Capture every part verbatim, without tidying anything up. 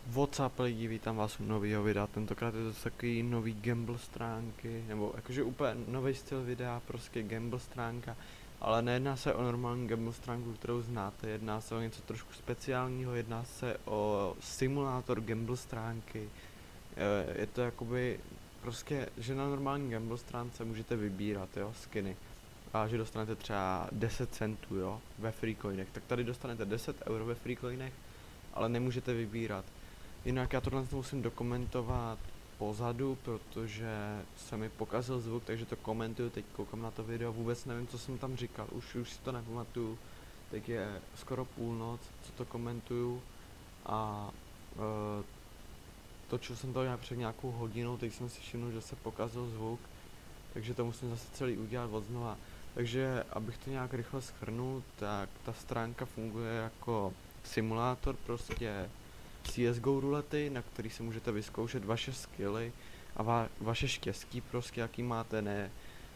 WhatsApp lidi, vítám vás u nového videa, tentokrát je to takový nový gamble stránky, nebo jakože úplně nový styl videa, prostě gamble stránka, ale nejedná se o normální gamble stránku, kterou znáte, jedná se o něco trošku speciálního, jedná se o simulátor gamble stránky, je to jakoby prostě, že na normální gamble stránce můžete vybírat, jo, skiny, a že dostanete třeba deset centů, jo, ve freecoinech, tak tady dostanete deset euro ve freecoinech, ale nemůžete vybírat. Jinak já tohle musím dokumentovat pozadu, protože se mi pokazil zvuk, takže to komentuju, teď koukám na to video, vůbec nevím, co jsem tam říkal, už, už si to nepamatuju. Teď je skoro půlnoc, co to komentuju a e, točil jsem to nějak před nějakou hodinou, teď jsem si všiml, že se pokazil zvuk, takže to musím zase celý udělat od znova. Takže abych to nějak rychle shrnul, tak ta stránka funguje jako simulátor prostě C S G O rulety, na který si můžete vyzkoušet vaše skilly a va vaše štěstí prostě, jaký máte, ne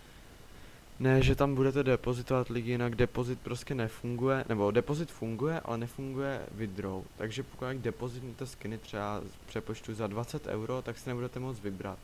ne, že tam budete depozitovat lidi, jinak depozit prostě nefunguje, nebo depozit funguje, ale nefunguje withdraw, takže pokud depozitnete skiny třeba přepočtu za dvacet euro, tak si nebudete moc vybrat.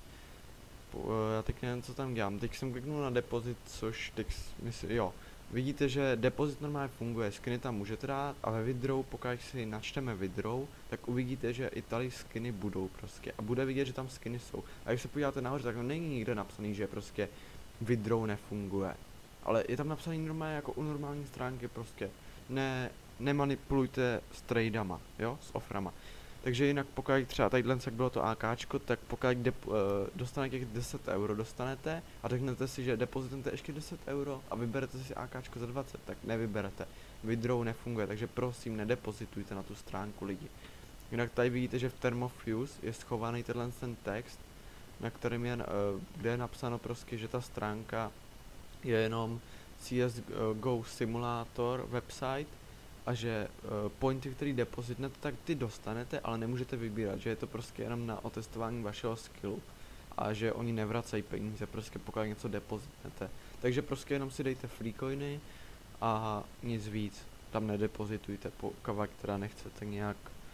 Já teď nevím, co tam dělám, teď jsem kliknul na depozit, což teď myslím, jo. Vidíte, že depozit normálně funguje, skiny tam můžete dát a ve withdraw, pokud si načteme withdraw, tak uvidíte, že i tady skiny budou prostě a bude vidět, že tam skiny jsou. A když se podíváte nahoře, tak není nikde napsaný, že prostě withdraw nefunguje. Ale je tam napsaný normálně jako u normální stránky prostě. Ne, nemanipulujte s tradama, jo, s oframa. Takže jinak pokud třeba tadyhle, jak bylo to AKčko, tak pokud dep, uh, dostanete těch deset euro dostanete a řeknete si, že depozitujete ještě deset euro a vyberete si AKčko za dvacet, tak nevyberete. Withdraw nefunguje, takže prosím nedepozitujte na tu stránku lidi. Jinak tady vidíte, že v Thermofuse je schovaný tenhle ten text, na kterém je, uh, kde je napsáno prostě, že ta stránka je jenom C S G O Simulator website, a že uh, pointy, který depozitnete, tak ty dostanete, ale nemůžete vybírat, že je to prostě jenom na otestování vašeho skillu a že oni nevracejí peníze, prostě pokud něco depozitnete. Takže prostě jenom si dejte freecoiny a nic víc, tam nedepozitujte, pokud teda nechcete nějak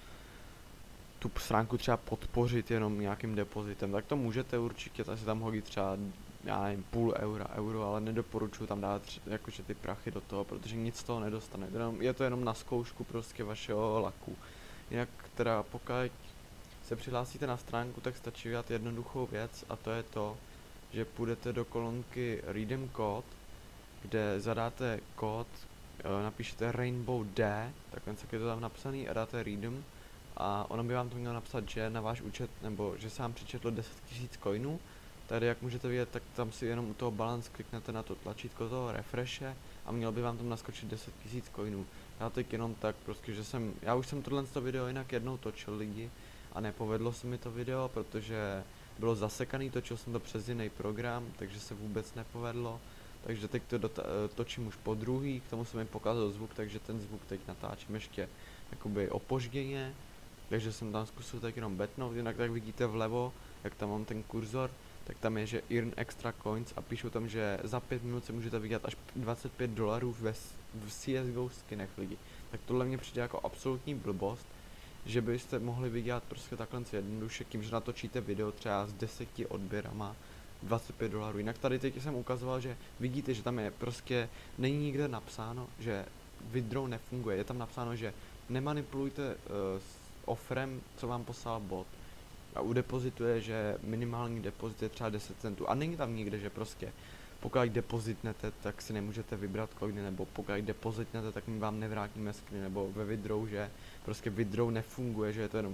tu stránku třeba podpořit jenom nějakým depozitem, tak to můžete určitě, tak si tam hodit třeba, já nevím, půl eura, euro, ale nedoporučuji tam dát jakože ty prachy do toho, protože nic z toho nedostane. Je to jenom na zkoušku prostě vašeho laku. Jinak teda pokud se přihlásíte na stránku, tak stačí dělat jednoduchou věc a to je to, že půjdete do kolonky Redeem Code, kde zadáte kód, napíšete Rainbow D, takhle je to tam napsaný a dáte Redeem a ono by vám to mělo napsat, že na váš účet, nebo že se vám přičetlo deset tisíc coinů. Tady jak můžete vidět, tak tam si jenom u toho balance kliknete na to tlačítko toho refreshe a mělo by vám tam naskočit deset tisíc coinů. Já teď jenom tak prostě, že jsem, já už jsem tohle video jinak jednou točil lidi a nepovedlo se mi to video, protože bylo zasekaný, točil jsem to přes jiný program, takže se vůbec nepovedlo. Takže teď to točím už po druhý, k tomu se mi pokazal zvuk, takže ten zvuk teď natáčím ještě jakoby opožděně. Takže jsem tam zkusil tak jenom betnout, jinak tak vidíte vlevo, jak tam mám ten kurzor, tak tam je, že earn extra coins a píšu tam, že za pět minut se můžete vydělat až dvacet pět dolarů ve v C S G O skinech lidi. Tak tohle mě přijde jako absolutní blbost, že byste mohli vydělat prostě takhle jednoduše tím, že natočíte video třeba s deseti odběrama dvacet pět dolarů. Jinak tady teď jsem ukazoval, že vidíte, že tam je prostě, není nikde napsáno, že withdraw nefunguje, je tam napsáno, že nemanipulujte uh, s ofrem, co vám poslal bot. A u depozitu je, že minimální depozit je třeba deset centů a není tam nikde, že prostě pokud depozitnete, tak si nemůžete vybrat coiny, nebo pokud depozitnete, tak my vám nevrátíme skiny, nebo ve withdraw, že prostě withdraw nefunguje, že je to jenom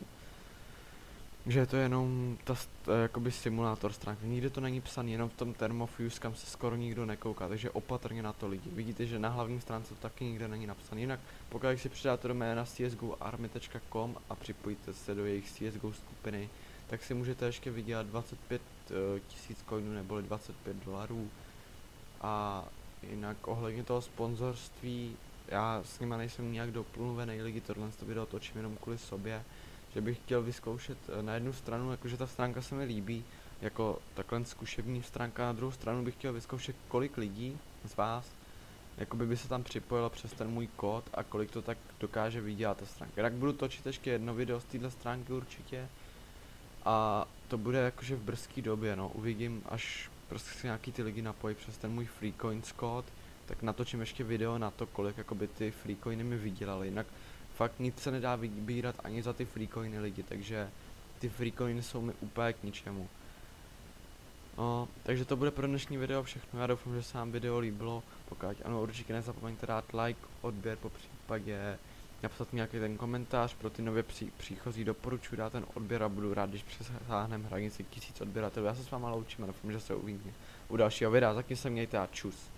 že je to jenom ta jakoby simulátor stránky, nikde to není psaný, jenom v tom Thermofuse, kam se skoro nikdo nekouká, takže opatrně na to lidi. Vidíte, že na hlavní stránce to taky nikde není napsaný, jinak pokud si přidáte do jména c s g o army tečka com a připojíte se do jejich C S G O skupiny, tak si můžete ještě vydělat dvacet pět tisíc coinů neboli dvacet pět dolarů. A jinak ohledně toho sponzorství, já s nima nejsem nějak domluvený lidi, tohle video točím jenom kvůli sobě, že bych chtěl vyzkoušet na jednu stranu, jakože ta stránka se mi líbí, jako takhle zkušební stránka, na druhou stranu bych chtěl vyzkoušet, kolik lidí z vás jakoby by se tam připojilo přes ten můj kód a kolik to tak dokáže vydělat ta stránka. Tak budu točit ještě jedno video z téhle stránky určitě. A to bude jakože v brzké době, no, uvidím, až prostě si nějaký ty lidi napojí přes ten můj Freecoins kód, tak natočím ještě video na to, kolik jakoby ty Freecoiny mi vydělaly, jinak fakt nic se nedá vybírat ani za ty Freecoiny lidi, takže ty Freecoiny jsou mi úplně k ničemu. No, takže to bude pro dnešní video všechno, já doufám, že se vám video líbilo, pokud ano, určitě nezapomeňte dát like, odběr, po případě napsat nějaký ten komentář, pro ty nově pří, příchozí doporučuji dát ten odběr a budu rád, když přesáhneme hranici tisíc odběratelů. Já se s váma loučím a doufám, že se uvidíme u dalšího videa, zatím se mějte a čus.